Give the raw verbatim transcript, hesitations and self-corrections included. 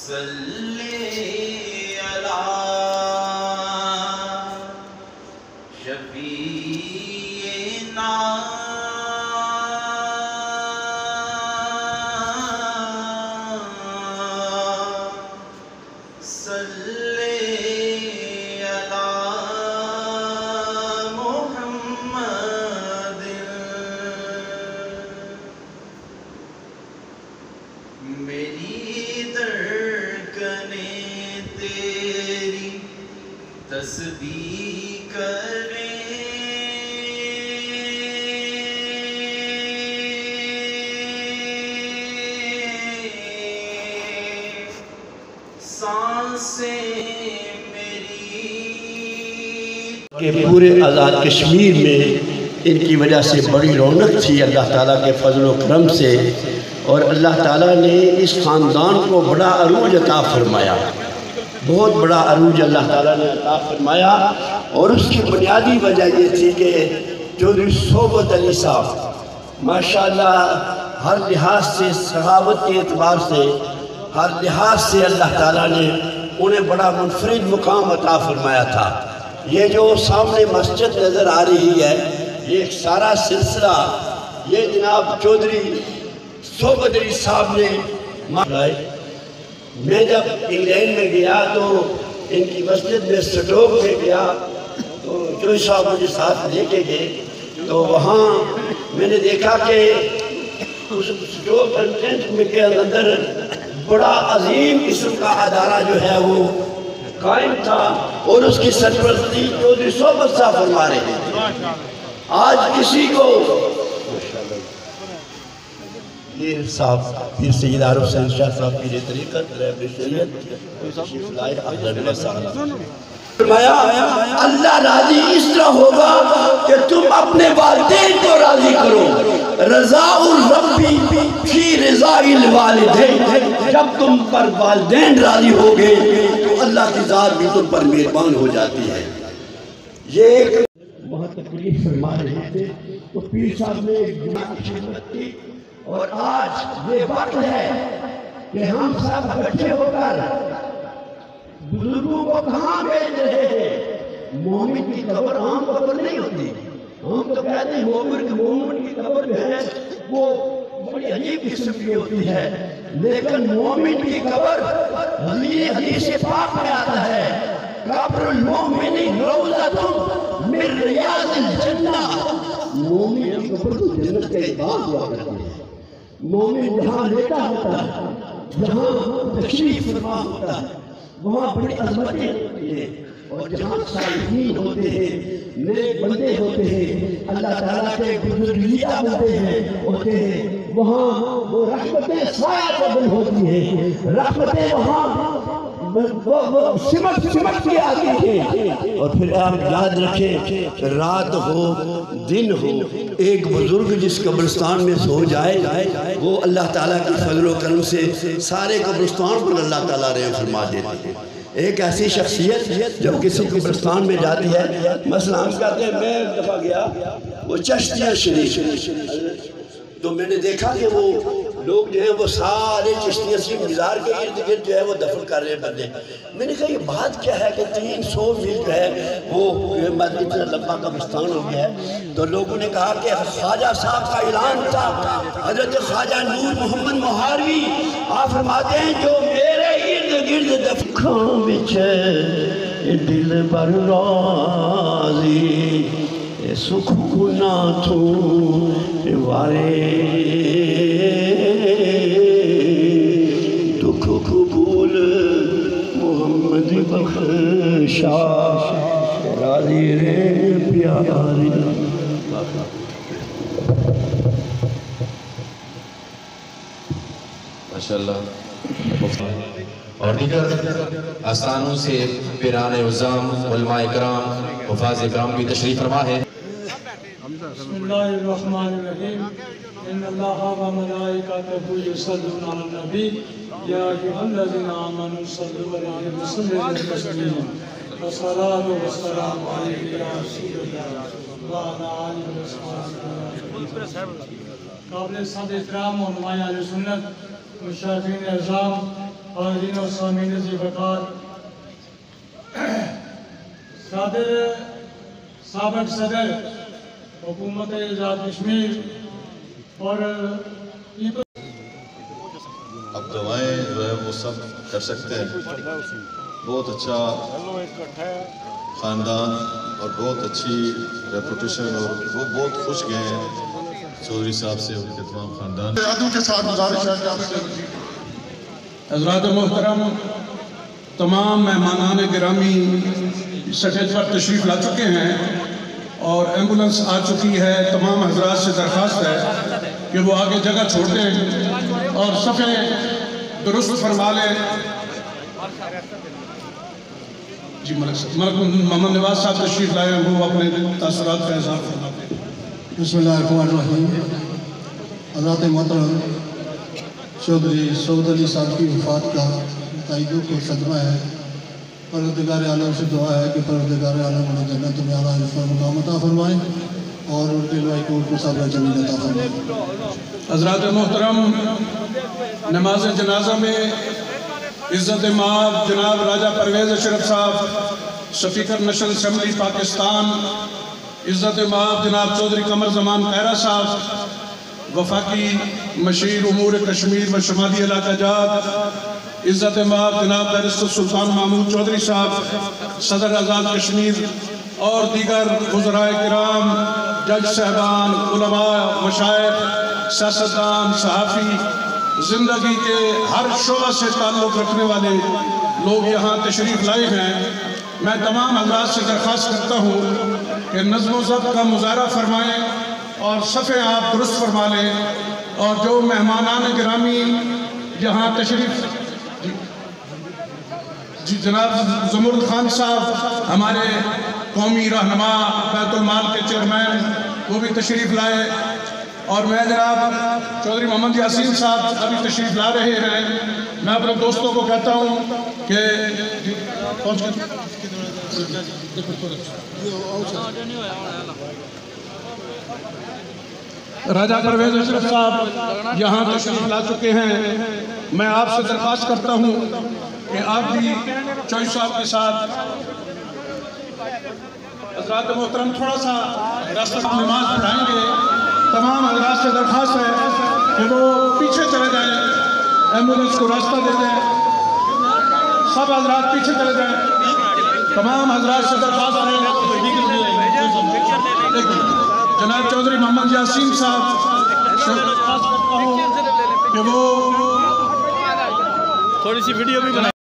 صلی علی شفیعنا تسبیح کریں سانسیں میری کہ پورے آزاد کشمیر میں ان کی وجہ سے بڑی رونق تھی اللہ تعالیٰ کے فضل و کرم سے، اور اللہ تعالیٰ نے اس خاندان کو بڑا عروج عطا فرمایا، بہت بڑا عروج اللہ تعالیٰ نے عطا فرمایا۔ اور اس کی بنیادی وجہ یہ تھی کہ چودھری صحبت علی صاحب ماشاءاللہ ہر لحاظ سے، سخاوت کے اعتبار سے، ہر لحاظ سے اللہ تعالیٰ نے انہیں بڑا منفرد مقام عطا فرمایا تھا۔ یہ جو سامنے مسجد نظر آ رہی ہے، یہ ایک سارا سلسلہ یہ جناب چودھری صحبت علی صاحب نے مانگائے۔ میں جب انگلینڈ میں گیا تو ان کی مسجد میں سٹوک میں گیا تو جو صاحب مجھے ساتھ لے کے گئے تو وہاں میں نے دیکھا کہ اس سٹوک انٹرنس میں کے اندر بڑا عظیم قسم کا ادارہ جو ہے وہ قائم تھا، اور اس کی سرپرستی چودھری صحبت صاحب فرما رہے ہیں۔ آج کسی کو یہ صاحب پیر سید عارف حسین شاہ صاحب کی طریقت رہبر شریعت فرمایا اللہ راضی اس طرح ہوگا کہ تم اپنے والدین کو راضی کرو، رضا الربی فی رضا الوالدین، جب تم پر والدین راضی ہوگے تو اللہ کی ذات بھی تم پر مہربان ہو جاتی ہے۔ یہ ایک بہت تکلیف فرما رہے تھے تو پیر صاحب نے ایک گناہ کی خدمت کی، اور آج یہ وقت ہے کہ ہم سب اکٹھے ہو کر بزرگوں کو کہاں بھیج رہے ہیں۔ مومن کی قبر عام قبر نہیں ہوتی، ہم تو کہتے ہیں مومن کی مومن کی قبر جو ہے وہ بڑی عجیب قسم کی ہوتی ہے، لیکن مومن کی قبر حدیث پاک میں آتا ہے قبر المومن روضۃ من ریاض الجنہ، مومن کی قبر تو جنت کے باغ ہوا کرتی ہے۔ مومن جہاں لیتا ہوتا ہے، جہاں تشریف فرما ہوتا ہے، وہاں بڑی عظمتیں ہوتی ہیں، اور جہاں صالحین ہوتے ہیں، نیک بندے ہوتے ہیں، اللہ تعالیٰ کے بزرگیہ بندے ہیں ہوتے ہیں، وہاں وہ رحمتیں سایہ قبل ہوتی ہیں، رحمتیں وہاں سمٹ سمٹ کی آتی ہیں۔ اور پھر آپ یاد رکھیں رات ہو دن ہو، ایک بزرگ جس قبرستان میں سو جائے وہ اللہ تعالیٰ کی فضل و کرم سے سارے قبرستان پر اللہ تعالیٰ رحم فرما دیتے ہیں۔ ایک ایسی شخصیت جب کسی قبرستان میں جاتی ہے، مثلا ہم کہتے ہیں میں ایک دفعہ گیا وہ چشتیہ شریف، تو میں نے دیکھا کہ وہ لوگ جو ہیں وہ سارے چشتیہ شریف مزار کے ارد گرد جو ہے وہ دفن کر رہے ہیں بندے۔ میں نے کہا یہ بات کیا ہے کہ تین سو میل جو ہے وہ اتنا لمبا قبرستان ہو گیا ہے، تو لوگوں نے کہا کہ خواجہ صاحب کا اعلان تھا، حضرت خواجہ نور محمد مہاروی آپ فرماتے ہیں جو میرے ارد گرد دفن کھاں بچے دل بر راضی سکھ گنا تھو وارے دکھ قبول محمد بخشا راضی رے پیاری۔ ماشاءاللہ اور دیگر آستانوں سے پیران عظام علماء اکرام حفاظ اکرام بھی تشریف فرما ہے۔ بسم اللہ الرحمن الرحیم، ان اللہ و ملائکتہ یصلون علی النبی یا ایھا الذین آمنوا صلوا علیہ وسلموا تسلیما، والصلاۃ والسلام علیک یا رسول اللہ وعلی آلہ وصحبہ۔ قابل صد احترام علماء اہل سنت، مشاہدین اعظام، حاضرین و سامعین ذی وقار، صدر سابق صدر حکومت آزاد کشمیر اور اب دوائیں جو ہے وہ سب کر سکتے ہیں. بہت اچھا خاندان اور بہت اچھی ریپوٹیشن، اور وہ بہت خوش گئے ہیں چودھری صاحب سے، ان کے تمام خاندان کے ساتھ گزارش ہے کہ آپ سے حضرات محترم، تمام مہمانان گرامی سٹیج پر تشریف لا چکے ہیں اور ایمبولنس آ چکی ہے. تمام حضرات سے درخواست ہے کہ وہ آگے جگہ چھوڑ دیں اور صفیں درست فرما لیں. جی ملک محمد نواز صاحب تشریف لائے ہیں، وہ اپنے تاثرات کا اظہار فرماتے ہیں. بسم اللہ الرحمن الرحیم. حضرات محترم، چودھری سعود علی صاحب کی وفات کا تائیدوں کو صدمہ ہے. پروردگار عالم سے دعا ہے کہ پروردگار عالم انہیں جنت میں اعلیٰ عرفان مقام عطا فرمائیں اور ان کے لوائی کو ان کو صبر جمیل عطا فرمائیں. حضرات محترم، نماز جنازہ میں عزت مآب جناب راجہ پرویز اشرف صاحب، سپیکر نیشنل اسمبلی پاکستان، عزت مآب جناب چودھری قمر زمان خیرہ صاحب، وفاقی مشیر امور کشمیر و شمالی علاقہ جات، عزت مآب جناب بیرسٹر سلطان محمود چودھری صاحب، صدر آزاد کشمیر، اور دیگر وزرائے کرام، جج صاحبان، علماء، مشائخ، سیاستدان، صحافی، زندگی کے ہر شعبہ سے تعلق رکھنے والے لوگ یہاں تشریف لائے ہیں. میں تمام حضرات سے درخواست کرتا ہوں کہ نظم و ضبط کا مظاہرہ فرمائیں اور صفیں آپ درست فرما لیں. اور جو مہمانان گرامی یہاں تشریف، جی جناب زمرد خان صاحب ہمارے قومی رہنما بیت المال کے چیئرمین، وہ بھی تشریف لائے. اور میں جناب چودھری محمد یاسین صاحب ابھی تشریف لا رہے ہیں. میں اپنے دوستوں کو کہتا ہوں کہ راجہ پرویز اشرف صاحب یہاں تشریف لا چکے ہیں. میں آپ سے درخواست کرتا ہوں کہ آپ بھی چوئی صاحب کے ساتھ حضرات محترم تھوڑا سا راستہ نماز پڑھائیں گے. تمام حضرات سے درخواست ہے کہ وہ پیچھے چلے جائیں، ایمبولنس کو راستہ دے دیں. سب حضرات پیچھے چلے جائیں. تمام حضرات سے درخواست ہے. جناب چودھری محمد یاسین صاحب سے درخواست کرتا ہوں کہ وہ تھوڑی سی ویڈیو بھی بنائیں.